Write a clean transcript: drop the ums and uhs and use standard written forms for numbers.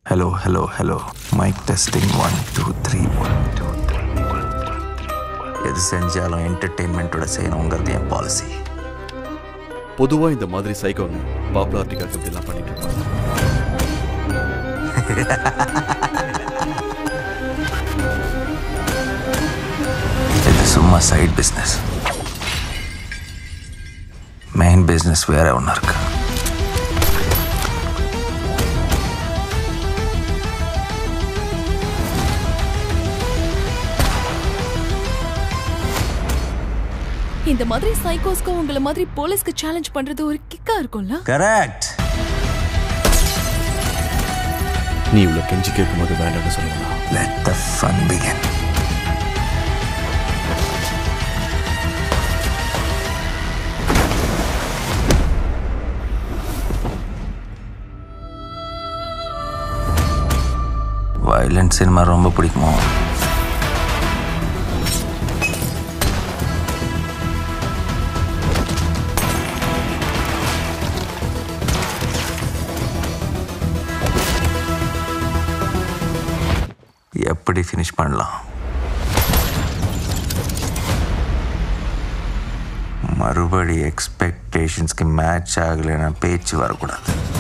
Hello. Mic testing 1 2 3 1 2 3 எது செஞ்சாலும் என்டர்டெயின்மெண்ட்டோட செய்யணுங்கிறது என் பாலிசி. பொதுவா இந்த மாதிரி சைக்கோங்க பாப்புலாரிட்டிக்காக இப்படிலாம் பண்ணிட்டு இருப்பாங்க. இது சும்மா சைட் பிஸ்னஸ். மெயின் பிஸ்னஸ் வேற ஒன்று இருக்கு. இந்த மாதிரி சைக்கோஸ்க்கு உங்கள மாதிரி போலீஸ்க்கு சேலஞ்ச் பண்றது ஒரு கிக்கா இருக்கும்ல? கரெக்ட். நீ இவ்வளோ கெஞ்சி கேட்கும்போது வேண்டாம்னு சொல்லலாம். Let the fun begin. Violent cinema ரொம்ப பிடிக்குமோ? எப்படி ஃபினிஷ் பண்ணலாம்? மறுபடி எக்ஸ்பெக்டேஷன்ஸ்க்கு மேட்ச் ஆகலைன்னா பேச்சு வரக்கூடாது.